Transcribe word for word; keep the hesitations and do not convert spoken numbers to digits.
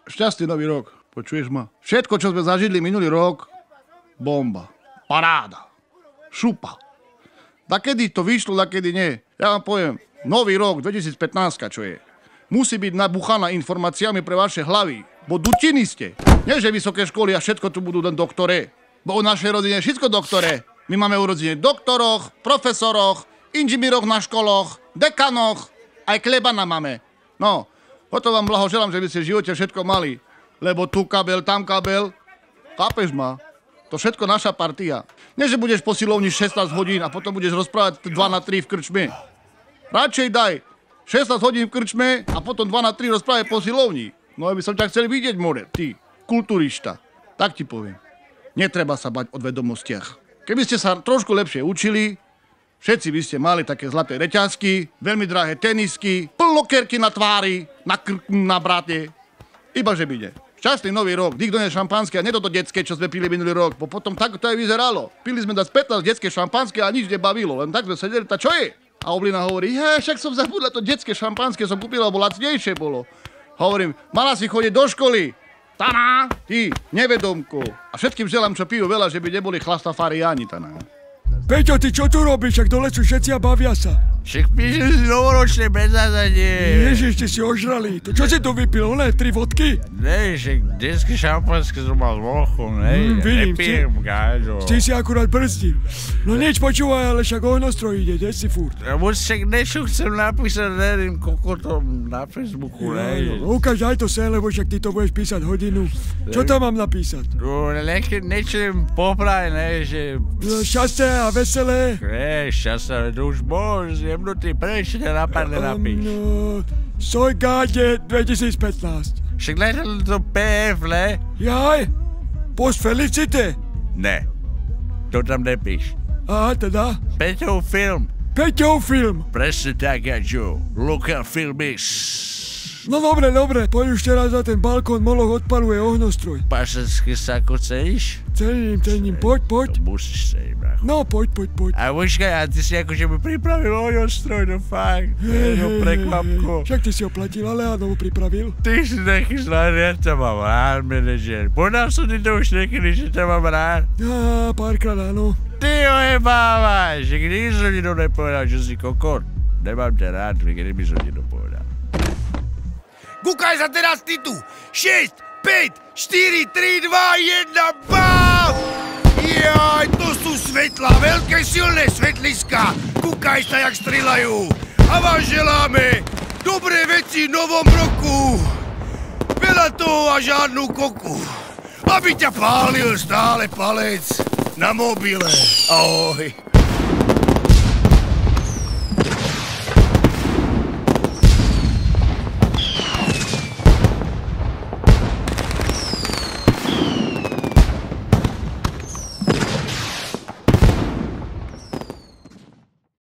Šťastný nový rok, počuješ ma? Všetko, čo sme zažili minulý rok, bomba, paráda, šupa. Dakedy to vyšlo, dakedy nie. Ja vám poviem, nový rok dvetisícpätnásť, čo je, musí byť nabuchaná informáciami pre vaše hlavy, bo dutiny ste. Nie, že vysoké školy a všetko tu budú len doktore, bo u našej rodine je všetko doktore. My máme u rodine doktoroch, profesoroch, inžinieroch na školoch, dekanoch, aj klebana máme. No, o to vám blahoželám, že by ste v živote všetko mali. Lebo tu kabel, tam kabel. Chápeš ma? To všetko naša partia. Nie, že budeš po silovni šestnásť hodín a potom budeš rozprávať dva na tri v krčme. Radšej daj šestnásť hodín v krčme a potom dva na tri rozprávať po silovni. No ja by som ťa chcel vidieť, more, ty, kulturišta. Tak ti poviem. Netreba sa bať o vedomostiach. Keby ste sa trošku lepšie učili, všetci by ste mali také zlaté reťazky, veľmi drahé tenisky, plnokerky na tvári, na krku, na brate. Iba že byde. Šťastný nový rok, nikto nie je šampanské a nie toto detské, čo sme pili minulý rok, bo potom tak to aj vyzeralo. Pili sme dať pätnásť detské šampanské a nič nebavilo, len tak sme sedeli, tá čo je? A Oblina hovorí, je, však som zabudla to detské šampanské, som kúpila, lebo lacnejšie bolo. Hovorím, mala si chodiť do školy. Taná, ty, nevedomko. A všetkým želám, čo pijú veľa, že by neboli chlastafariáni, taná. Peťo, ty čo tu robíš? Ak dole sú všetci a bavia sa. Však píšem si novoročné bezázadie. Ježiš, ty si ožralý. To čo si tu vypil? Oné, tri vodky? Ne, však detské šampanské som mal s vochom, ne? Mm, vidím, nepijem, gáďo. Ty si akurát brzdil. No nič, počúvaj, ale však ohnostroj ide, kde si furt? Ja moc však niečo chcem napísať nerým kokotom na Facebooku, ne? No, ukáž aj to sen, lebo však ty to budeš písať hodinu. Čo tam mám napísať? No, niečo im popraj, ne, že... No, šťastie a veselé. Ne, šťastie, to už môž, jemnutý preč, ťa napadne napíš. No, Soj gáde dvetisícpätnásť. Však nejde to pé ef, ne? Jaj, post felicite. Ne, to tam nepíš. Aha, teda? Peťov film. Peťov film. Presne tak, Jaďo. Local filmix. No dobre, dobre, poď už teraz na ten balkón, Moloch odpaluje ohnostroj. Pašecky sa ako ceníš? Cením, cením, poď, poď. To musíš ceniť, bracho. No, poď, poď, poď. A počkaj, a ty si akože mi pripravil ohnostroj, no fakt. Hej, no prekvapko. Však ty si ho platil, ale áno, ho pripravil. Ty si taký zlý, ja ťa mám rád, manažer. Podal som ti to už niekedy, že ťa mám rád. Á, párkrát áno. Ty ojebávaš, že nikdy som ti to nepovedal, že si kokot. Nemám ťa rád, nikdy by som ti to povedal. Kúkaj sa teraz ty tu! šesť, päť, štyri, tri, dva, jeden, bám! Jaj, to sú svetla, veľké silné svetliska! Kúkaj sa, jak strieľajú! A vám želáme dobré veci v novom roku! Veľa toho a žiadnu koku! Aby ťa pálil stále palec na mobile! Ahoj!